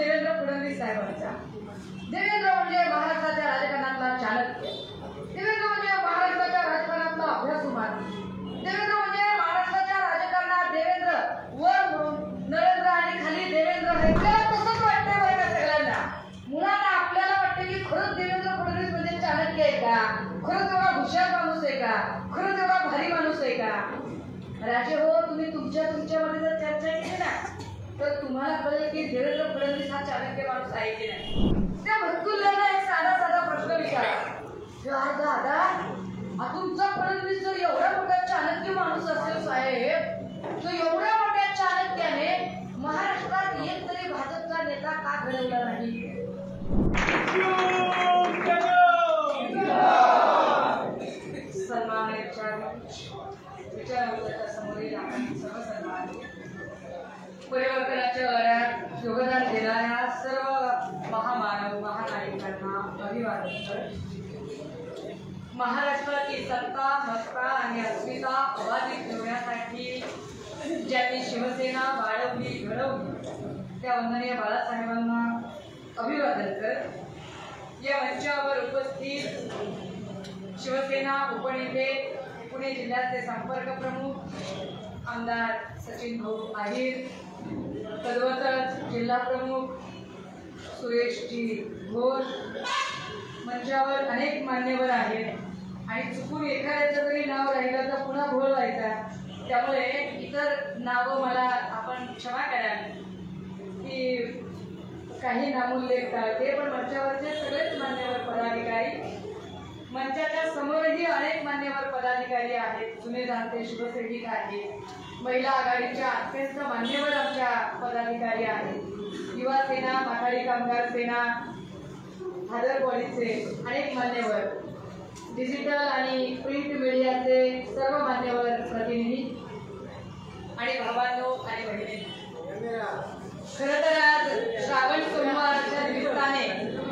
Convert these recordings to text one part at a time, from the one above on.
देवेंद्र फडणवीस साहेबांचा. देवेंद्र म्हणजे महाराष्ट्राच्या राजकारणातला चाणक्य. देवेंद्र म्हणजे महाराष्ट्राच्या राजकारणातला अभ्यासुमान. देवेंद्र म्हणजे महाराष्ट्राच्या राजकारणात देवेंद्र वर म्हणून नरेंद्र आणि खाली देवेंद्र हे तसंच वाटतंय बरं का सगळ्यांना. मुळात आपल्याला वाटतं की खरंच देवेंद्र फडणवीस म्हणजे चाणक्य आहे का, खरंच एवढा हुशार माणूस आहे का, खरंच एवढा भारी माणूस आहे का. राजे हो, तुम्ही तुमच्यामध्ये जर चर्चा केली ना तर तुम्हाला कळेल की देवेंद्र फडणवीस हा चाणक्य माणूस आहे की नाही. त्या भटकुल्यांना एक साधा प्रश्न विचारा, दादा तुमचा फडणवीस जर एवढा मोठा चाणक्य माणूस असेल साहेब, तर एवढ्या मोठ्या चाणक्याने महाराष्ट्रात एक तरी भाजपचा नेता का घडवला नाही. सन्मान विचार समोरील सर्व सन्मान परिवर्तनाच्या लढ्यात योगदान देणाऱ्या सर्व महामानव महानायकांना अभिवादन. महाराष्ट्राची सत्ता मस्ता आणि अस्मिता अबाधित ठेवण्यासाठी ज्यांनी शिवसेना वाढवली घडवली त्या वंदनीय बाळासाहेबांना अभिवादन कर. या मंचावर उपस्थित शिवसेना उपनेते, पुणे जिल्ह्याचे संपर्क प्रमुख आमदार सचिन भाऊ आहिर, तद्वतच जिल्हा प्रमुख सुरेशजी घोष, मंचावर अनेक मान्यवर आहेत आणि चुकून एखाद्याचं तरी नाव राहिलं तर पुन्हा घोळ व्हायचा. त्यामुळे इतर नावं मला आपण क्षमा कराल की काही नामोल्लेख टाळते, पण मंचावरचे सगळेच मान्यवर पदाधिकारी, मंचाच्या समोरही अनेक मान्यवर पदाधिकारी आहेत, जुने जाणते शिवसैनिक आहेत, महिला आघाडीच्या अत्यंत मान्यवर आमच्या पदाधिकारी आहेत, युवा सेना, माथाडी कामगार सेना, भादरवाडीचे अनेक मान्यवर, डिजिटल आणि प्रिंट मीडियाचे सर्व मान्यवर प्रतिनिधी आणि भावांनो आणि बहिणी. खरं तर आज श्रावण सोमवारच्या निमित्ताने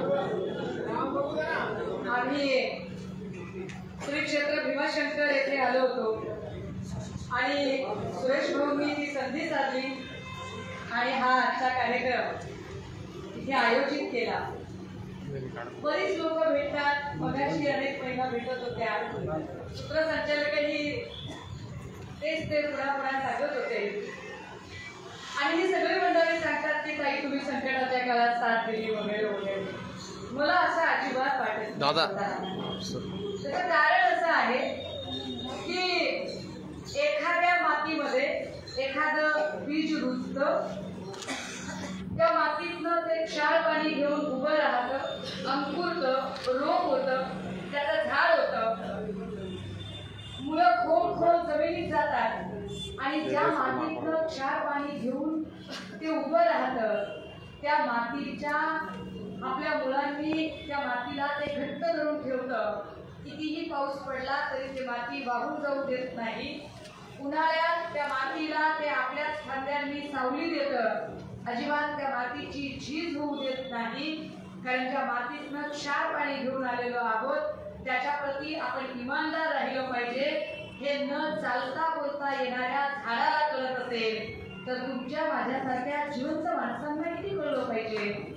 आम्ही श्री क्षेत्र भीमाशंकर येथे आलो होतो आणि सुरेश भाऊंनी ती संधी साधली आणि हा आजचा कार्यक्रम इथे आयोजित केला. बरीच लोक भेटतात, मगाशी अनेक महिला भेटत होत्या, सूत्रसंचालकही तेच ते पुन्हा सांगत होते आणि ही सगळी मंडळी सांगतात की ताई तुम्ही संकटाच्या काळात साथ दिली वगैरे वगैरे. मला असं अजिबात वाटत दादा. त्याचं कारण असं आहे की एखाद्या मातीमध्ये एखादं बीज रुजतं, त्या मातीतनं ते क्षार पाणी घेऊन उभं राहतं, अंकुरतं, रोप होतं, त्याचं झाड होतं, मुळं खोल जमिनीत जातात आणि ज्या मातीतनं क्षार पाणी घेऊन ते उभं राहतं त्या मातीच्या आपल्या मुलांनी त्या मातीला ते घट्ट धरून ठेवतं. कितीही पाऊस पडला तरी ते माती वाहून जाऊ देत नाही. उन्हाळ्यात त्या मातीला ते आपल्याच खांद्यांनी सावली देतं, अजिबात त्या मातीची झीज होऊ देत नाही. कारण त्या मातीतनं क्षार पाणी घेऊन आलेलो आहोत, त्याच्याप्रती आपण इमानदार राहिलो पाहिजे. हे न चालता बोलता येणाऱ्या झाडाला कळत असेल तर तुमच्या माझ्यासारख्या जिवंत माणसांना किती कळलं पाहिजे.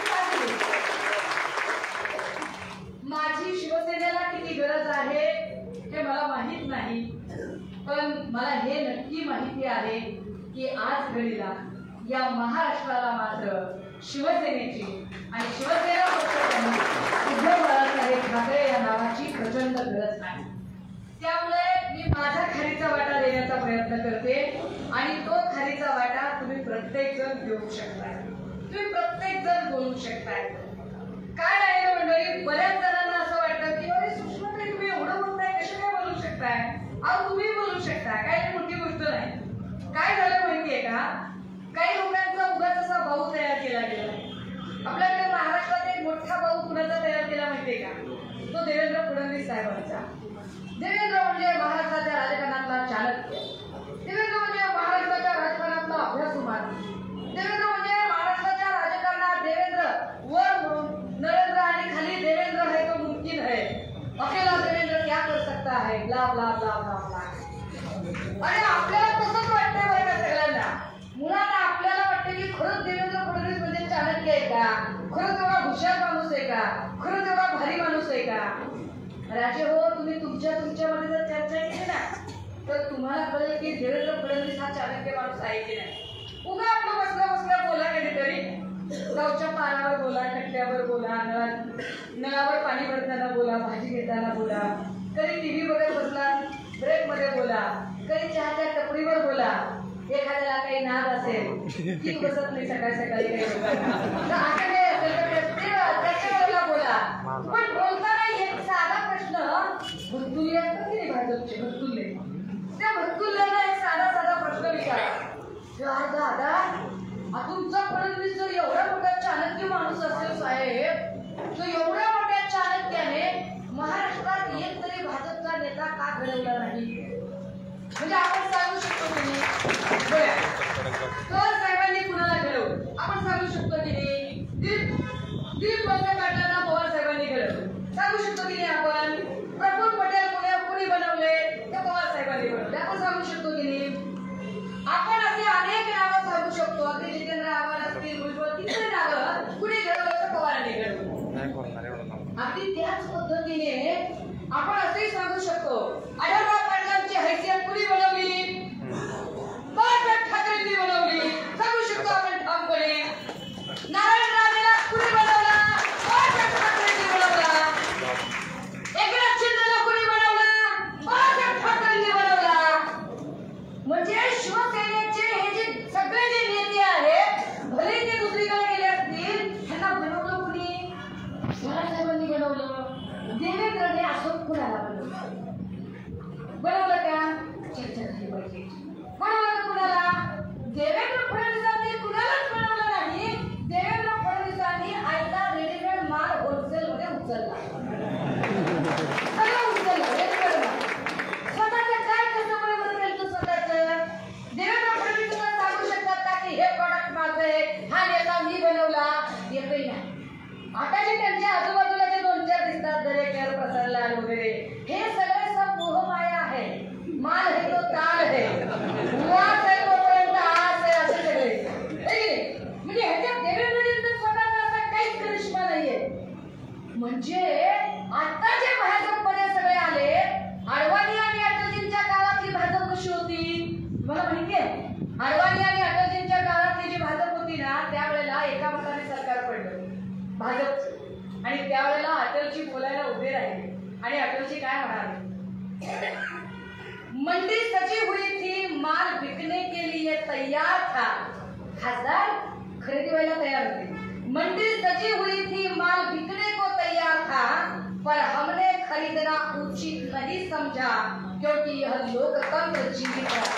माझी शिवसेनेला किती गरज आहे हे मला माहीत नाही, पण मला हे नक्की माहिती आहे की आज घडीला या महाराष्ट्राला मात्र शिवसेनेची आणि शिवसेना पक्षाची उद्धव बाळासाहेब ठाकरे या नावाची प्रचंड गरज आहे. त्यामुळे मी माझा खारीचा वाटा देण्याचा प्रयत्न करते आणि तो खारीचा वाटा तुम्ही प्रत्येक जण घेऊ शकताय, तुम्ही प्रत्येक जण बोलू शकताय. काय आहे मंडळी, बऱ्याच जणांना असं वाटतं की अरे सुषमाताई तुम्ही एवढं बोलताय, कशा काय बोलू शकताय. अहो तुम्ही बोलू शकताय, काही मोठी गोष्ट नाही. काय झालं माहितीये का, काही लोकांचा उगाच असा भाऊ तयार केला गेला. आपल्याकडे महाराष्ट्रात एक मोठा भाऊ कुणाचा तयार केला माहितीये का, तो देवेंद्र फडणवीस साहेबांचा. देवेंद्र म्हणजे महाराष्ट्राच्या राजकारणातला चाणक्य. देवेंद्र म्हणजे महाराष्ट्राच्या राजकारणातला अभ्यासुमान. देवेंद्र म्हणजे महाराष्ट्राच्या राजकारणात देवेंद्र वर म्हणून नरेंद्र आणि खाली देवेंद्र है तो मुमकिन है, अकेला देवेंद्र क्या कर सकता है, blah blah blah blah blah. आणि आपल्याला तसंच वाटतंय बरं का सगळ्यांना. मुळात आपल्याला खरं तेवढा हुशार माणूस आहे का, खरं तेवढा भारी माणूस आहे का? राजे हो, तुम्ही तुमच्यामध्ये जर चर्चा केली ना तर तुम्हाला कळेल की देवेंद्र फडणवीस हा चाणक्य माणूस आहे की नाही. उगा आपलं बसल्या बोला कधीतरी, गावच्या पारावर बोला, कट्ट्यावर बोला, नळावर पाणी भरताना बोला, भाजी घेताना बोला, कधी टीव्ही बघत बसला ब्रेक मध्ये बोला, कधी चहाच्या टपरीवर बोला. एखाद्याला काही नाद असेल की बसत नाही सकाळी काही त्याच्या वेळेला बोला. पण बोलताना एक साधा प्रश्न भरतुल्ले असतात की नाही, भाजपचे भरतुल्ले, त्या भरतुल्ल्याला एक साधा प्रश्न विचारा. दादा, तुमचा फडणवीस जर एवढा मोठा चाणक्य माणूस असेल साहेब, तो एवढ्या मोठ्या चाणक्याने महाराष्ट्रात एक तरी भाजपचा नेता का घडवला नाही? म्हणजे आपण सांगू शकतो की नाही? तर साहेबांनी कुणाला घडवलं आपण सांगू शकतो की नाही? दिलीप वळसे पाटलांना पवार साहेबांनी घडवलं सांगू शकतो की नाही आपण? प्रफुल्ल पटेल कोणी बनवले? ते पवार साहेबांनी बनवले आपण सांगू शकतो की नाही? आपण असे अनेक नावं सांगू शकतो. अगदी जितेंद्र आव्हाड असतील, भुजबळ, किती नावं कुणी घडवलं तर पवारांनी घडवलं. अगदी त्याच पद्धतीने आपण असंही सांगू शकतो, आढळराव पाटलांची हैसियत कुणी बनवली? बाळासाहेब ठाकरेंनी बनवली सांगू शकतो आपण ठामपणे. नारायण राणेला कुणी बनवला? बाळासाहेब ठाकरेंनी बनवला. एकनाथ शिंदेला कुणी बनवला? बाळासाहेब ठाकरेंनी बनवला. म्हणजे शिवसेनेचे हे जे सगळे जे नेते आहेत, भले ते दुसरीकडे गेले असतील, त्यांना बनवलं कुणी? बाळासाहेबांनी बनवलं. देवेंद्रने असं कुणाला बनवलं का? चर्चा झाली पाहिजे. बनवलं कुणाला? देवेंद्र फडणवीसांनी कुणालाच बनवलं नाही. देवेंद्र फडणवीसांनी आयता रेडीमेड माल होलसेल मध्ये उचलला, सगळं उचललं रेडीमेड माल. स्वतःचं काय कसं बनवलं तो स्वतःचं? देवेंद्र फडणवीस सांगू शकतात का की हे प्रॉडक्ट माझं आहे, हा नेता मी बनवला? एकही नाही. आता जे त्यांच्या आजूबाजूला जे 2-4 दिसतात दरेकर, प्रसारलाल वगैरे, हे सगळे सब मोहमाया आहे. माल है तो ताल है, वास है तोपर्यंत आस है, असे सगळे. म्हणजे ह्याच्यात देवेंद्रजींचा स्वतःचा असा काहीच करिश्मा नाहीये. म्हणजे आता जे भाजपमध्ये सगळे आले, अडवाणी आणि अटलजींच्या काळातली भाजप कशी होती मला माहितीये. अडवाणी आणि अटलजींच्या काळातली जी भाजप होती ना, त्यावेळेला एका मताने सरकार पडलं भाजपचं, आणि त्यावेळेला अटलजी बोलायला उभे राहिले आणि अटलजी काय म्हणाले? मंडी सजी हुई थी, माल बिकने के लिए तैयार था. खासदार खरेदी व्हायला तयार होते. मंडी सजी हुई थी, माल बिकने को तैयार था, पर हमने खरीदना उचित नहीं समझा क्योंकि यह लोकतंत्र जीवित है.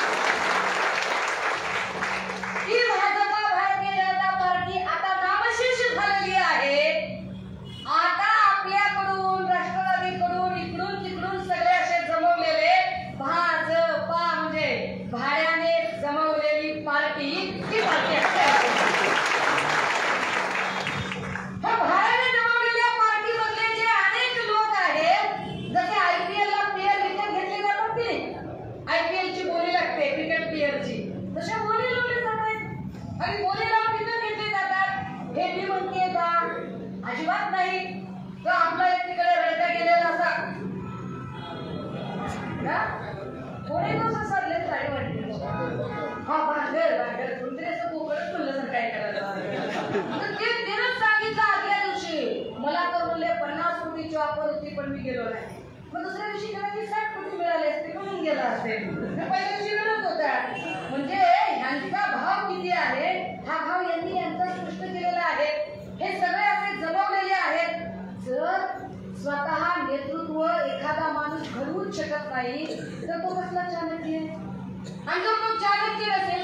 भारतीय जनता पार्टी आता नामशेष झालेली आहे. आता आपल्याकडून, राष्ट्रवादीकडून, इकडून तिकडून सगळे असे जमवलेले भाजपा म्हणजे भाड्याने जमवलेली पार्टी ही पार्टी असते. भाड्याने जमवलेल्या पार्टी मधले जे अनेक लोक आहेत, जसे IPL ला प्लेयर विकत घेतले जातात की IPL ची बोली लागते क्रिकेट प्लेयरची, तशा बोली लावले जातात आणि बोली लावून विकत घेतले जातात. हे मी म्हणते का? अजिबात नाही. तर आपला एक तिकडे रडका गेलेला असा कोणी कसं सरले साडी वाटली, हा भांडर कोणतरी असं कोकणच म्हणलं सर काय करायला. ते तिनंच सांगितलं आदल्या दिवशी, मला तर म्हणले 50 कोटीची ऑफर होती पण मी गेलो नाही. मग दुसऱ्या दिवशी कदाचित 60 कोटी मिळाले असते म्हणून गेला असेल. पहिल्या दिवशी मिळत होता. म्हणजे ह्यांचा भाव किती आहे हा भाव यांनी यांचा स्पष्ट केलेला आहे. हे सगळे असे जमवलेले आहेत. जर स्वतः नेतृत्व एखादा माणूस घडवूच शकत नाही तर तो कसला चाणक्य? आणि जर तो चाणक्य नसेल